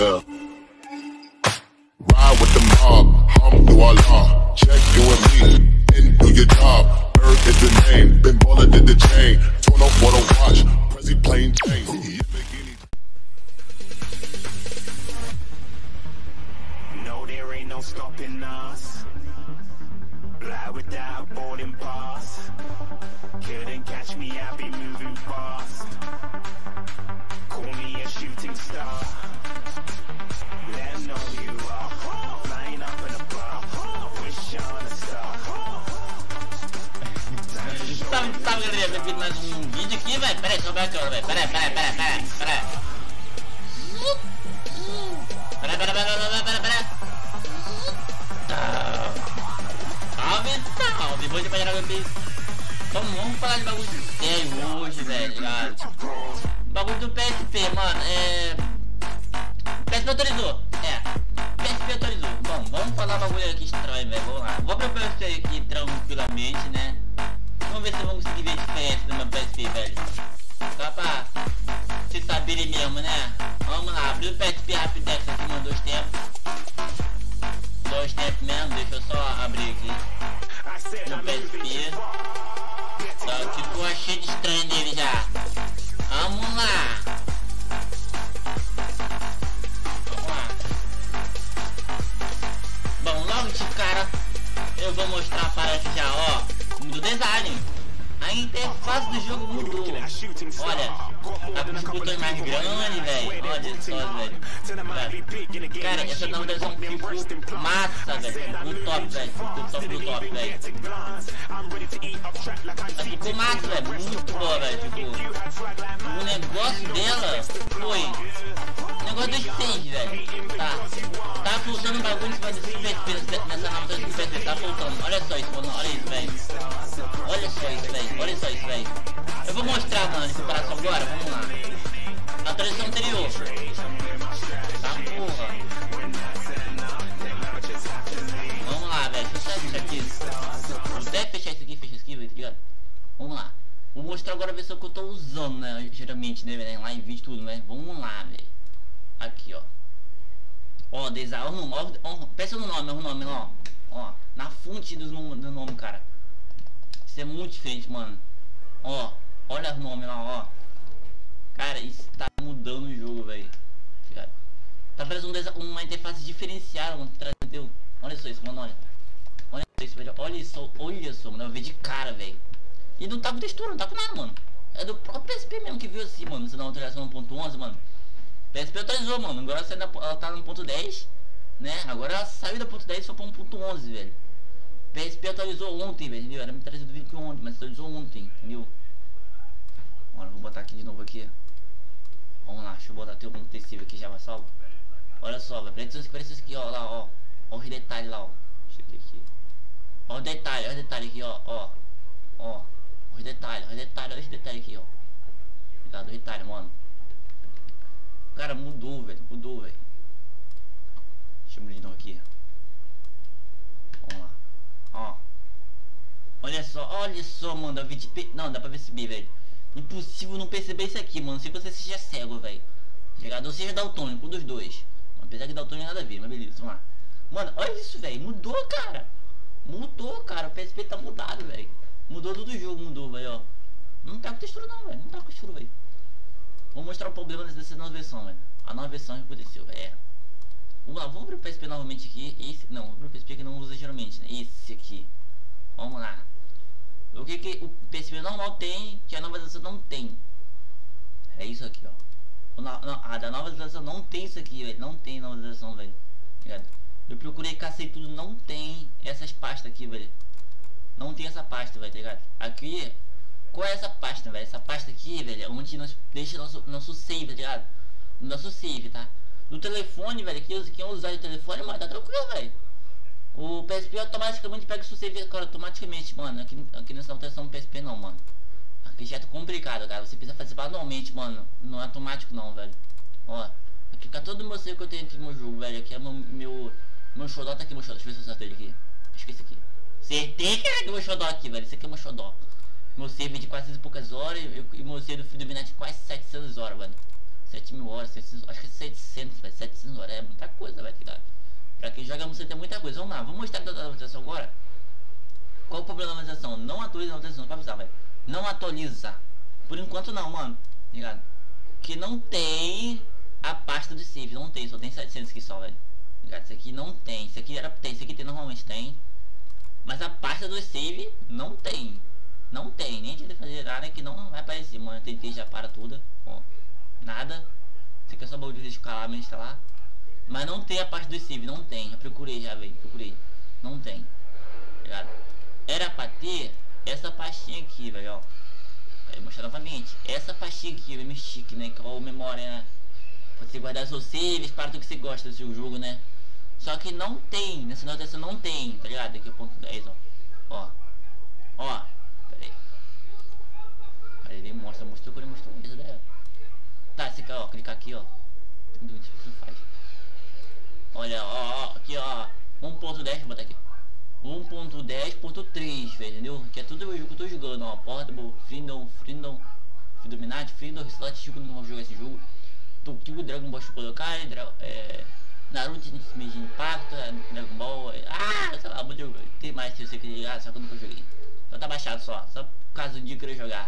yeah. Ride with the mob, hum through our law. Check you and me, and do your job. Berg is the name, Ben Baller did the chain. Torn off what I watch, Prezi plain Jane. No, there ain't no stopping us. Fly without a boarding pass. Couldn't catch me, I be moving fast. Call me a shooting star. Let 'em know who you are. Flying up in a bar. Wish on a star. Salve galera, bem-vindo mais um vídeo aqui, velho. Pera aí, deixa eu ver a câmera, velho. Pera aí. Salve, bom dia pra geral, meus. Então vamos falar de bagulho sério hoje, velho, ligado? Bagulho do PSP, mano, PSP autorizou, PSP autorizou. Bom, vamos falar bagulho aqui estranho, velho, vamos lá. Vou preparar isso aqui tranquilamente, né? Vamos ver se eu vou conseguir ver a diferença do meu PSP, velho. Só pra vocês saberem mesmo, né? Vamos lá, abrir o PSP Rapidex aqui, mano, dois tempos mesmo, deixa eu só abrir aqui no PSP. Só que eu achei de estranho dele já. Vamos lá. Bom, logo de cara eu vou mostrar a parada já, ó. Do design. A interface do jogo mudou. Olha, tá com os botões mais grandes, velho. Olha só, velho. Cara, essa nova versão ficou massa, velho. Ficou top, velho. Ficou top, velho. Ficou massa, velho. Muito boa, velho. O negócio dela foi o negócio dos 6, velho. Tá faltando um bagulho em cima desse PSP, nessa nova versão do PSP. Tá faltando. Olha só isso, mano. Olha isso, velho. Olha só isso, velho. Eu vou mostrar, mano, esse braço agora. Vamos lá. A transição anterior. Tá, porra. Vamos lá, velho. Fechar isso aqui. Vou até fechar isso aqui, velho, tá ligado? Vamos lá. Vou mostrar agora a versão que eu tô usando, né? Geralmente, né, velho? Lá em vídeo tudo, né? Vamos lá, velho. Aqui, ó. Ó, design. Ó, pensa no nome, ó. Ó, na fonte do nome, cara. Isso é muito diferente, mano. Ó, olha os nomes lá, ó. Cara, isso tá mudando o jogo, velho. Tá parecendo uma interface diferenciada, mano. Entendeu? Olha só isso, mano, olha. Olha isso, velho. Olha só, mano. Eu vi de cara, velho. E não tá com textura, não tá com nada, mano. É do próprio PSP mesmo que viu assim, mano. Você dá uma atualização no 1.11, mano. PSP atualizou, mano. Agora ela tá no 1.10, né? Agora ela saiu da 1.10 e foi pra 1.11, velho. PSP atualizou ontem, velho, entendeu? Era me trazido vídeo que ontem, mas atualizou ontem, entendeu? Olha, vou botar aqui de novo aqui. Vamos lá, deixa eu botar até o acontecido aqui, já vai salvo. Olha só, velho, parece isso aqui, ó, lá, ó. Ó os detalhes lá, ó. Deixa eu ver aqui. Ó os detalhes aqui, ó. Ó, os detalhes aqui, ó. Obrigado, os detalhes, mano. Cara, mudou, velho. Deixa eu abrir de novo aqui. Vamos lá. Ó. Olha só, mano. Não, dá pra perceber, velho. Impossível não perceber isso aqui, mano. Se você seja cego, velho. Ligado? Ou seja daltônico, um dos dois. Apesar que daltônico nada a ver, mas beleza, vamos lá. Mano, olha isso, velho. Mudou, cara. O PSP tá mudado, velho. Mudou tudo o jogo, velho, ó. Não tá com textura não, velho. Velho. Vou mostrar o problema dessa nova versão, velho. A nova versão que aconteceu, velho. Vamos lá, vamos abrir o PSP novamente aqui. Não, vou abrir o PSP que não usa geralmente, né? Esse aqui. Vamos lá. O que o PSP normal tem, que a nova versão não tem. É isso aqui, ó. A da nova versão não tem isso aqui, velho. Não tem nova versão, velho. Ligado? Eu procurei, cacei tudo, não tem essas pastas aqui, velho. Não tem essa pasta, velho, tá ligado? Aqui, qual é essa pasta, velho? Essa pasta aqui, velho, é onde nós deixa nosso save, tá ligado? Nosso save, tá? No telefone, velho, quem usar o telefone, mano, tá tranquilo, velho. O PSP automaticamente pega o seu save, cara, automaticamente, mano. Aqui nessa alteração do PSP não, mano. Aqui já é complicado, cara. Você precisa fazer manualmente, mano. Não é automático não, velho. Ó, aqui tá todo o meu save que eu tenho aqui no meu jogo, velho. Aqui é meu xodó, tá aqui meu xodó. Deixa eu ver se eu acertei ele aqui. Acho que esse aqui. Acertei, cara, que meu xodó aqui, velho. Esse aqui é meu xodó. Meu save de 400 e poucas horas e meu save do Midnight de quase 700 horas, velho. 7.000 horas, 700, acho que é 700, velho. 700 horas é muita coisa, velho, tá ligado? Pra quem joga você tem muita coisa. Vamos lá, vou mostrar a atualização agora. Qual o problema da atualização? Não atualiza a atualização, pra avisar, velho. Não atualiza. Por enquanto não, mano. Ligado? Que não tem a pasta do save. Não tem, só tem 700 aqui só, velho. Ligado? Isso aqui não tem. Isso aqui tem, isso aqui tem, normalmente tem. Mas a pasta do save não tem. Não tem. Nem tinha que fazer nada que não vai aparecer, mano. Eu tentei já para tudo. Ó. Nada. Isso aqui é só baú de escalar, mas instalar. Mas não tem a parte do save, não tem. Eu procurei já, velho. Procurei. Não tem. Ligado? Era pra ter essa pastinha aqui, velho, ó. Vou mostrar novamente. Essa pastinha aqui, o M-Stick, né? Que é o memória, né? Pra você guardar seus saves para tudo que você gosta do seu jogo, né? Só que não tem. Nessa notação não tem, tá ligado? Aqui é o ponto 10, ó. Ó. Ó. Pera aí. Aí ele mostrou quando ele mostrou isso, né? Tá, você quer, ó, clicar aqui, ó. Tem dúvida o que faz. Olha, ó, aqui, ó. 1.10, vou botar aqui. 1.10.3, velho, entendeu? Que é tudo o jogo que eu tô jogando, ó. Portable, Freedom, Dominate, Freedom, Slot, Chico, não vou jogar esse jogo. Tokyo, Dragon Ball Shukodokai, Naruto, Meiji Impacto, Dragon Ball, sei lá, muito jogo. Tem mais que eu sei que ligar, só que eu nunca joguei. Então tá baixado só por causa do dia que eu queria jogar.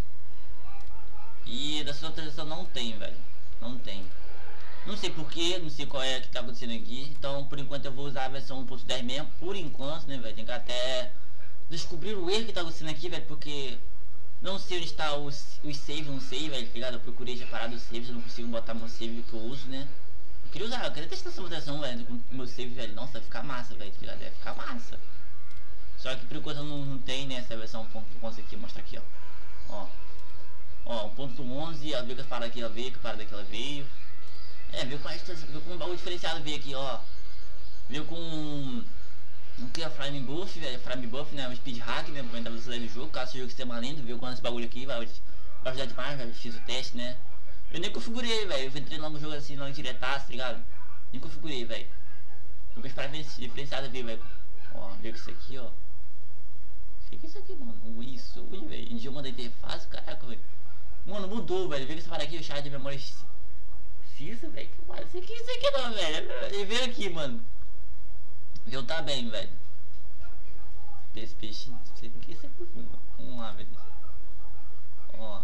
E dessa atualização não tem, velho. Não tem. Não sei porquê, não sei qual é que tá acontecendo aqui. Então por enquanto eu vou usar a versão 1.10 mesmo. Por enquanto, né, velho. Tem que até descobrir o erro que tá acontecendo aqui, velho. Porque não sei onde está os saves, não sei, velho, tá ligado? Eu procurei já parar dos saves, eu não consigo botar meu save que eu uso, né? Eu queria usar, eu queria testar essa votação, velho, com meu save, velho. Nossa, vai ficar massa, velho, tá ligado? Vai ficar massa. Só que por enquanto não tem, né, essa versão 1.11 aqui, mostra aqui, ó. Ó, 1.11, ela veio com as paradas aqui, ela veio, com a parada que ela veio. É, veio com um baú diferenciado, veio aqui, ó. Veio com o que é Frame Buff, velho, Frame Buff, né, o Speed Hack, né, pra aumentar a velocidade do jogo, caso o jogo esteja lento, veio com esse bagulho aqui, vai ajudar demais, velho, fiz o teste, né. Eu nem configurei, velho, eu entrei lá no jogo assim, logo diretaço, tá ligado? Nem configurei, velho. Eu vou esperar diferenciado, velho. Ó, veio com isso aqui, ó. O que é isso aqui, mano? Isso, velho. Em dia eu mandei interface, caraca, velho. Mano, mudou, velho. Veio com essa parada aqui, o char de memória. Isso, velho. Isso aqui não, velho. Ele veio aqui, mano. Veio tá bem, velho. Peixe, não sei o que é isso aqui. Vamos lá, velho. Ó.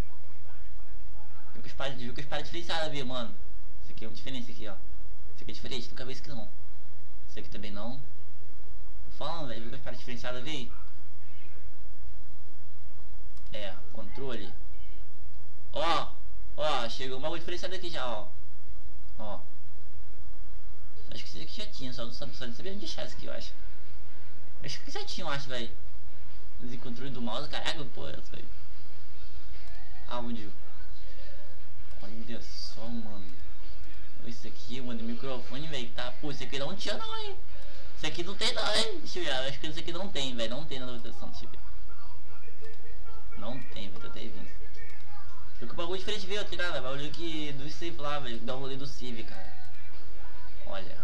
Viu que as paradas diferenciadas, viu, mano? Isso aqui é uma diferença aqui, ó. Isso aqui é diferente, nunca vi isso aqui não. Isso aqui também não. Tô falando, velho. Viu que as paradas diferenciadas, viu? É, controle. Ó, chegou uma coisa diferenciada aqui já, ó. Acho que isso aqui já tinha, só não sabia onde deixar isso aqui, eu acho. Acho que já tinha, eu acho, velho. Esse controle do mouse, caraca, pô, essa, velho. Áudio. Olha só, mano. Isso aqui, mano, microfone, velho, tá. Pô, isso aqui não tinha não, hein. Isso aqui não tem não, hein. Deixa eu ver, acho que isso aqui não tem, velho. Não tem na votação, deixa eu ver. Não tem, velho, tô até vendo. Porque o bagulho diferente veio, tá ligado? O bagulho que do save lá, velho. Dá o rolê do save, cara. Olha.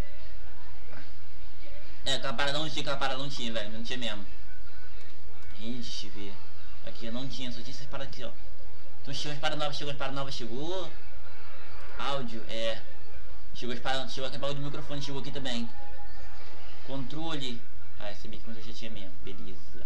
É, aquela parada não tinha, velho. Não tinha mesmo. Deixa eu ver. Aqui não tinha, só tinha essas paradas aqui, ó. Então chegou as paradas novas, chegou. Áudio, é. Chegou aquele bagulho do microfone, chegou aqui também. Controle. Ah, esse aqui eu já tinha mesmo, beleza.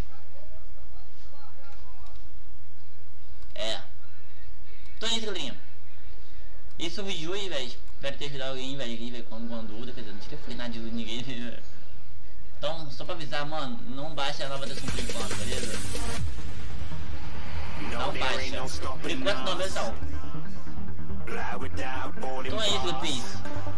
É. Então é isso, galerinha. Esse é o vídeo de hoje, velho. Espero ter ajudado alguém, velho, com alguma dúvida. Quer dizer, não tirei nada de ninguém. Então, só pra avisar, mano, não baixa a nova versão por enquanto, beleza? Não baixa. Por enquanto não, versão. Então é isso, Lupis.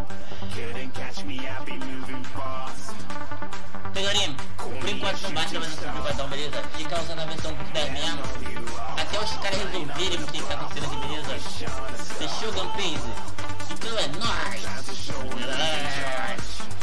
Galerinha, por enquanto não baixa a versão por enquanto, beleza? Fica usando a versão por 10 mesmo. Até os caras resolverem o que tá acontecendo aqui, beleza? Fechou, Gunpace? Então é nóis!